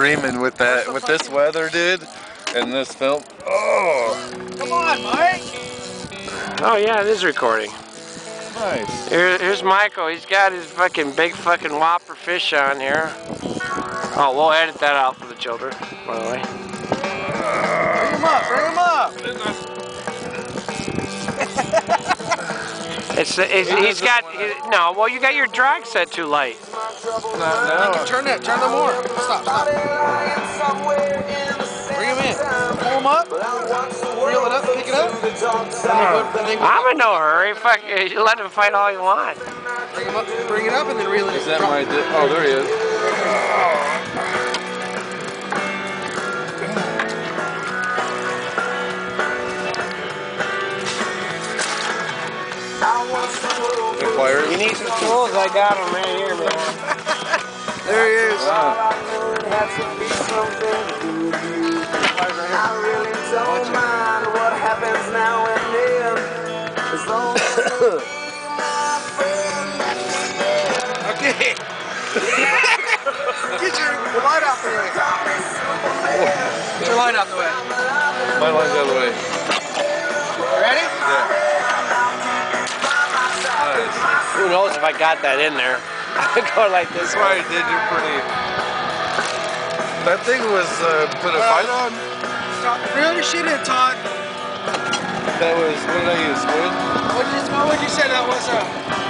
dreaming with that, with this weather, dude, and this film. Oh! Come on, Mike! Oh yeah, it is recording. Nice. Here's Michael. He's got his fucking big fucking whopper fish on here. Oh, we'll edit that out for the children, by the way. Bring him up! Bring him up! He's got no. Well, you got your drag set too light. No. Turn them more. Stop. Bring him in. Pull him up. Reel it up. Pick it up. I'm in no hurry. Fuck, you let him fight all you want. Bring him up. Bring it up and then reel it. Is that my? Oh, there he is. You need some tools? I got them right here, man. There he is. Wow. Okay. Get your light out the way. Get your light out the way. My line's out of the way. Ready? Yeah. Nice. Who knows if I got that in there? I go like this. Sorry, did you pretty? That thing was put a fight on. Stop. Reel your shit in, Todd. That was, what did I use? Squid? What would you say that was?